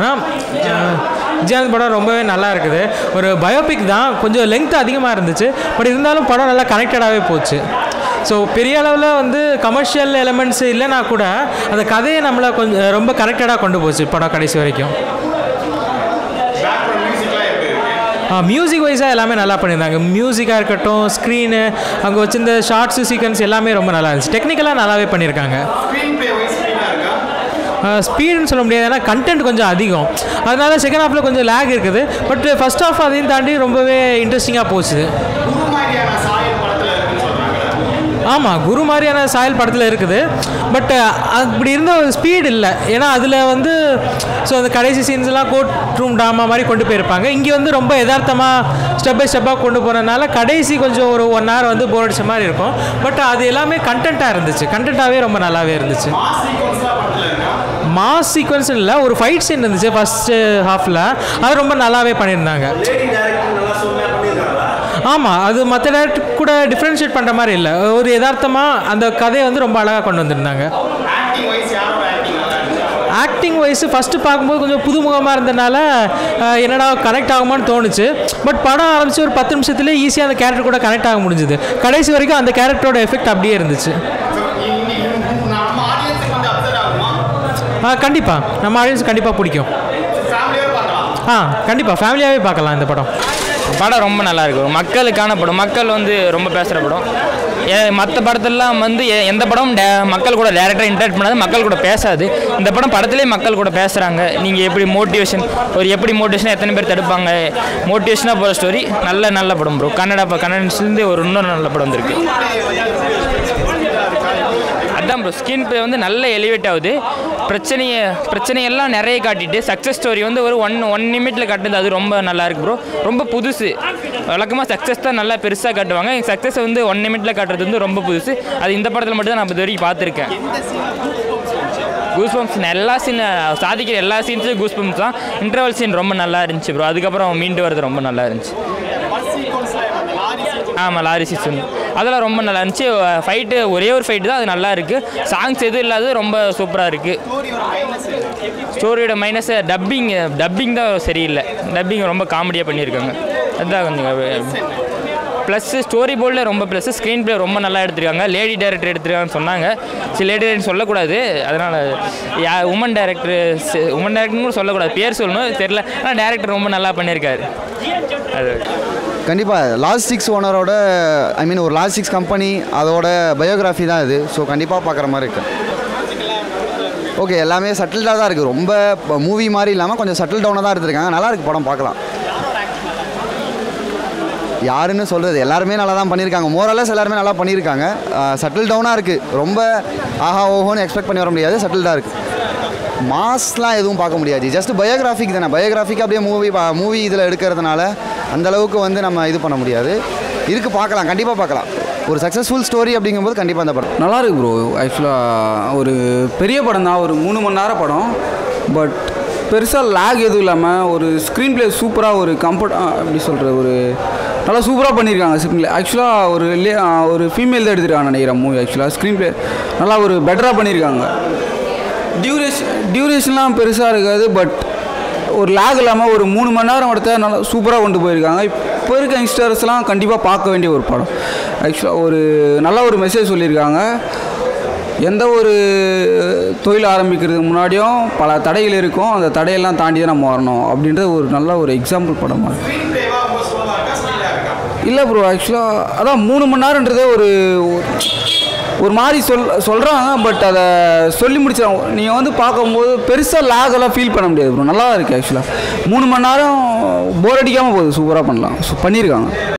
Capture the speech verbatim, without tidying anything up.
ஆனால் விஜயகாந்த் படம் ரொம்பவே நல்லா இருக்குது. ஒரு பயோபிக் தான், கொஞ்சம் லெங்த் அதிகமாக இருந்துச்சு. பட் இருந்தாலும் படம் நல்லா கனெக்டடாகவே போச்சு. ஸோ பெரிய அளவில் வந்து கமர்ஷியல் எலமெண்ட்ஸ் இல்லைனா கூட அந்த கதையை நம்மளை கொஞ்சம் ரொம்ப கனெக்டடாக கொண்டு போச்சு படம் கடைசி வரைக்கும். மியூசிக் வைஸாக எல்லாமே நல்லா பண்ணியிருந்தாங்க. மியூசிக்காக இருக்கட்டும், ஸ்க்ரீனு, அங்கே வச்சிருந்த ஷார்ட்ஸு சீக்வன்ஸ் எல்லாமே ரொம்ப நல்லா இருந்துச்சு. டெக்னிக்கலாக நல்லாவே பண்ணியிருக்காங்க. ஸ்பீடுன்னு சொல்ல முடியாது, ஏன்னா கண்டென்ட் கொஞ்சம் அதிகம், அதனால செகண்ட் ஹாஃபில் கொஞ்சம் லேக் இருக்குது. பட் ஃபஸ்ட் ஹாஃப் அதையும் தாண்டி ரொம்பவே இன்ட்ரெஸ்டிங்காக போச்சு. ஆமாம், குரு மாதிரியான சாயல் படத்தில் இருக்குது. பட் அப்படி இருந்த ஒரு ஸ்பீடு இல்லை. ஏன்னா அதில் வந்து ஸோ அந்த கடைசி சீன்ஸ்லாம் கோர்ட் ரூம் ட்ராமா மாதிரி கொண்டு போயிருப்பாங்க. இங்கே வந்து ரொம்ப யதார்த்தமாக ஸ்டெப் பை ஸ்டெப்பாக கொண்டு போகிறதுனால கடைசி கொஞ்சம் ஒரு ஒன் ஹவர் வந்து போர் அடிச்ச மாதிரி இருக்கும். பட் அது எல்லாமே கண்டென்ட்டாக இருந்துச்சு. கண்டென்ட்டாகவே ரொம்ப நல்லாவே இருந்துச்சு. மாஸ் சீக்வன்ஸ் இல்லை, ஒரு ஃபைட் சீன் இருந்துச்சு ஃபஸ்ட்டு ஹாஃபில், அது ரொம்ப நல்லாவே பண்ணியிருந்தாங்க. ஆமாம், அது மற்ற டேரக்டர் கூட டிஃப்ரென்ஷியேட் பண்ணுற மாதிரி இல்லை, ஒரு யதார்த்தமாக அந்த கதையை வந்து ரொம்ப அழகாக கொண்டு வந்திருந்தாங்க. ஆக்டிங் வைஸ் ஃபஸ்ட்டு பார்க்கும்போது கொஞ்சம் புதுமுகமாக இருந்ததுனால என்னடா கனெக்ட் ஆகுமான்னு தோணுச்சு. பட் படம் ஆரம்பித்து ஒரு பத்து நிமிஷத்துலேயே ஈஸியாக அந்த கேரக்டர் கூட கனெக்ட் ஆக முடிஞ்சுது. கடைசி வரைக்கும் அந்த கேரக்டரோட எஃபெக்ட் அப்படியே இருந்துச்சு. ஆ கண்டிப்பாக நம்ம ஆடியன்ஸ் கண்டிப்பாக பிடிக்கும். ஆ கண்டிப்பாக ஃபேமிலியாகவே பார்க்கலாம் இந்த படம். படம் ரொம்ப நல்லாயிருக்கும். மக்களுக்கான படம், மக்கள் வந்து ரொம்ப பேசுகிற படம். மற்ற படத்தெல்லாம் வந்து எந்த படமும் டே மக்கள் கூட டேரக்டாக இன்டராக்ட் பண்ணாது, மக்கள் கூட பேசாது. இந்த படம் படத்துலேயே மக்கள் கூட பேசுகிறாங்க. நீங்கள் எப்படி மோட்டிவேஷன், ஒரு எப்படி மோட்டிவேஷனாக எத்தனை பேர் தடுப்பாங்க, மோட்டிவேஷனாக போகிற ஸ்டோரி. நல்ல நல்ல படம் ப்ரோ. கன்னடா கன்னடன்ஸ்லேருந்து ஒரு இன்னொரு நல்ல படம் வந்துருக்கு. அதான் ப்ரோ, ஸ்கிரீன் ப்ளே வந்து நல்ல எலிவேட் ஆகுது. பிரச்சனையை பிரச்சனையெல்லாம் நிறைய காட்டிட்டு சக்ஸஸ் ஸ்டோரி வந்து ஒரு ஒன் ஒன் நிமிட்டில் காட்டுது. அது ரொம்ப நல்லா இருக்குது ப்ரோ. ரொம்ப புதுசு. வழக்கமாக சக்ஸஸ் தான் நல்லா பெருசாக காட்டுவாங்க. எங்கள் சக்ஸஸ் வந்து ஒன் நிமிட்டில் காட்டுறது வந்து ரொம்ப புதுசு. அது இந்த படத்தில் மட்டும் தான் நான் இது வரைக்கும் பார்த்துருக்கேன். கூஸ் பம்ப்ஸ் எல்லா சீன், சாதிக்கிற எல்லா சீன்ஸும் கூஸ் பம்ப்ஸ் தான். இன்டர்வல் சீன் ரொம்ப நல்லா இருந்துச்சு ப்ரோ. அதுக்கப்புறம் மீண்டு வரது ரொம்ப நல்லா இருந்துச்சு. ஆமாம், லாரி சீசன் அதெல்லாம் ரொம்ப நல்லா இருந்துச்சு. ஃபைட்டு ஒரே ஒரு ஃபைட்டு தான், அது நல்லா இருக்குது. சாங்ஸ் எதுவும் இல்லாத ரொம்ப சூப்பராக இருக்குது. ஸ்டோரியோட மைனஸ் டப்பிங் டப்பிங் தான் சரியில்லை. டப்பிங் ரொம்ப காமெடியாக பண்ணியிருக்காங்க. அதுதான் கொஞ்சம் ப்ளஸ்ஸு. ஸ்டோரி போர்டில் ரொம்ப ப்ளஸ்ஸு. ஸ்க்ரீன் ப்ளே ரொம்ப நல்லா எடுத்துருக்காங்க. லேடி டேரக்டர் எடுத்துருக்காங்கன்னு சொன்னாங்க. சரி, லேடி டேரக்டர் சொல்லக்கூடாது, அதனால் யா உமன் டேரக்டர் உமன் டேரக்டர்னு கூட சொல்லக்கூடாது, பேர் சொல்லணும் தெரில. ஆனால் டேரக்டர் ரொம்ப நல்லா பண்ணியிருக்காரு. அது கண்டிப்பாக லாஜிஸ்டிக்ஸ் ஓனரோட, ஐ மீன் ஒரு லாஜிஸ்டிக்ஸ் கம்பெனி, அதோட பயோகிராஃபி தான் இது. ஸோ கண்டிப்பாக பார்க்குற மாதிரி இருக்குது. ஓகே, எல்லாமே சட்டில்டாக தான் இருக்குது. ரொம்ப மூவி மாதிரி இல்லாமல் கொஞ்சம் சட்டில் டவுனாக தான் எடுத்துருக்காங்க. நல்லா இருக்குது படம், பார்க்கலாம். யாருன்னு சொல்கிறது, எல்லாருமே நல்லா தான் பண்ணியிருக்காங்க. மோரலஸ் எல்லாருமே நல்லா பண்ணியிருக்காங்க. சட்டில் டவுனாக இருக்குது. ரொம்ப ஆஹா ஓஹோன்னு எக்ஸ்பெக்ட் பண்ணி வர முடியாது. சட்டில்டாக இருக்குது. மாஸ்லாம் எதுவும் பார்க்க முடியாது. ஜஸ்ட் பயோகிராஃபிக் தானே. பயோகிராஃபிக் அப்படியே மூவி மூவி இதில் எடுக்கிறதுனால அந்தளவுக்கு வந்து நம்ம இது பண்ண முடியாது. இருக்குது, பார்க்கலாம், கண்டிப்பாக பார்க்கலாம். ஒரு சக்ஸஸ்ஃபுல் ஸ்டோரி அப்படிங்கும்போது கண்டிப்பாக அந்த படம் நல்லா இருக்குது ப்ரோ. ஆக்சுவலாக ஒரு பெரிய படம் தான், ஒரு மூணு மணி நேரம் படம். பட் பெருசாக லேக் எதுவும் இல்லாமல் ஒரு ஸ்க்ரீன் ப்ளே சூப்பராக, ஒரு கம்ஃபர்ட் எப்படி சொல்கிற, ஒரு நல்லா சூப்பராக பண்ணியிருக்காங்க ஸ்க்ரீன் ப்ளே. ஆக்சுவலாக ஒரு லே ஒரு ஃபீமேல் தான் எடுத்துருக்காங்க நினைக்கிறேன் மூவி. ஆக்சுவலாக ஸ்க்ரீன் ப்ளே நல்லா ஒரு பெட்டராக பண்ணியிருக்காங்க. டியூரேஷன் டியூரேஷன்லாம் பெருசாக இருக்காது. பட் ஒரு லேக் இல்லாமல் ஒரு மூணு மணி நேரம் எடுத்த நல்லா சூப்பராக கொண்டு போயிருக்காங்க. இப்போ இருக்க யங்ஸ்டர்ஸ்லாம் கண்டிப்பாக பார்க்க வேண்டிய ஒரு படம். ஆக்சுவலாக ஒரு நல்ல ஒரு மெசேஜ் சொல்லியிருக்காங்க. எந்த ஒரு தொழில் ஆரம்பிக்கிறதுக்கு முன்னாடியும் பல தடைகள் இருக்கும். அந்த தடையெல்லாம் தாண்டி தான் நம்ம வரணும் அப்படின்றது ஒரு நல்ல ஒரு எக்ஸாம்பிள் படமாக இல்லை ப்ரோ. ஆக்சுவலாக அதான் மூணு மணி நேரன்றதே ஒரு ஒரு மாதிரி சொல் சொல்கிறாங்க. பட் அதை சொல்லி முடிச்சிடாங்க. நீங்கள் வந்து பார்க்கும்போது பெருசாக லேகெல்லாம் ஃபீல் பண்ண முடியாது ப்ரோ. நல்லா இருக்குது. ஆக்சுவலாக மூணு மணி நேரம் போர் அடிக்காமல் போகுது. சூப்பராக பண்ணலாம், பண்ணியிருக்காங்க.